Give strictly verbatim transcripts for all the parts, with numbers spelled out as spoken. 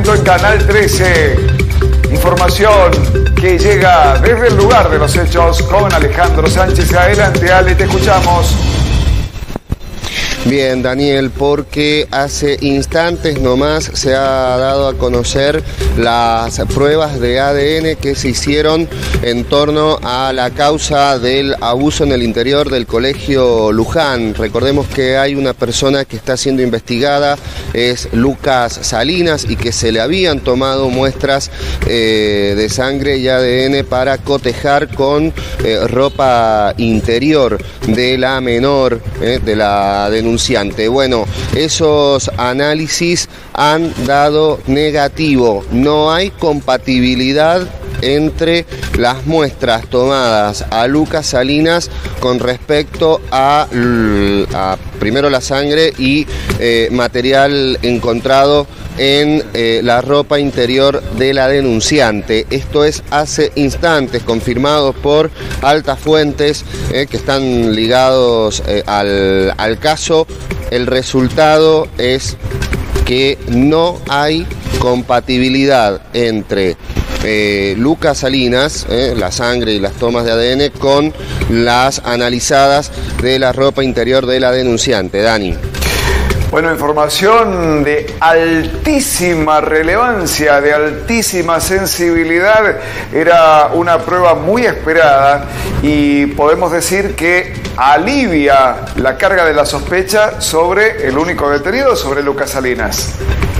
momento en Canal trece. Información que llega desde el lugar de los hechos con Alejandro Sánchez. Adelante, Ale, te escuchamos. Bien, Daniel, porque hace instantes nomás se ha dado a conocer las pruebas de A D N que se hicieron en torno a la causa del abuso en el interior del Colegio Luján. Recordemos que hay una persona que está siendo investigada, es Lucas Salinas, y que se le habían tomado muestras eh, de sangre y A D N para cotejar con eh, ropa interior de la menor, eh, de la denunciante. Bueno, esos análisis han dado negativo. No hay compatibilidad entre las muestras tomadas a Lucas Salinas con respecto a, a primero la sangre y eh, material encontrado en eh, la ropa interior de la denunciante. Esto es hace instantes, confirmado por altas fuentes eh, que están ligados eh, al, al caso. El resultado es que no hay compatibilidad entre eh, Lucas Salinas, eh, la sangre y las tomas de A D N, con las analizadas de la ropa interior de la denunciante. Dani. Bueno, información de altísima relevancia, de altísima sensibilidad. Era una prueba muy esperada y podemos decir que alivia la carga de la sospecha sobre el único detenido, sobre Lucas Salinas.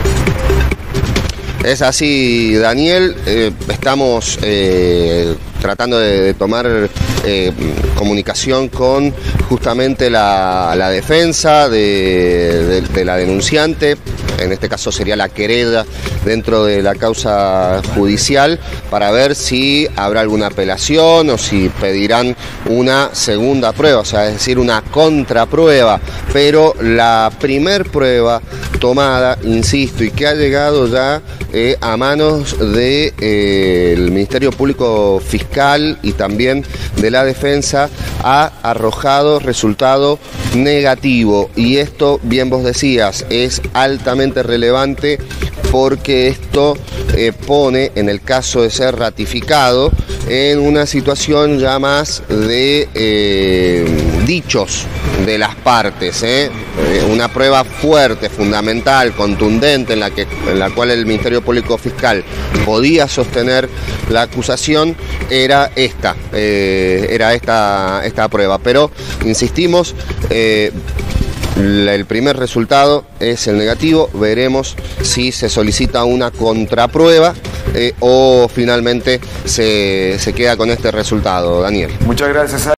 Es así, Daniel. Eh, estamos eh, tratando de, de tomar eh, comunicación con justamente la, la defensa de, de, de la denunciante. En este caso sería la querella dentro de la causa judicial, para ver si habrá alguna apelación o si pedirán una segunda prueba, o sea, es decir, una contraprueba. Pero la primer prueba tomada, insisto, y que ha llegado ya eh, a manos del de, eh, el Ministerio Público Fiscal y también de la defensa, ha arrojado resultado negativo. Y esto, bien vos decías, es altamente relevante, porque esto eh, pone, en el caso de ser ratificado, en una situación ya más de eh, dichos de las partes, ¿eh? Una prueba fuerte, fundamental, contundente, en la, que, en la cual el Ministerio Público Fiscal podía sostener la acusación, era esta, eh, era esta, esta prueba. Pero, insistimos, eh, el primer resultado es el negativo. Veremos si se solicita una contraprueba eh, o finalmente se, se queda con este resultado, Daniel. Muchas gracias.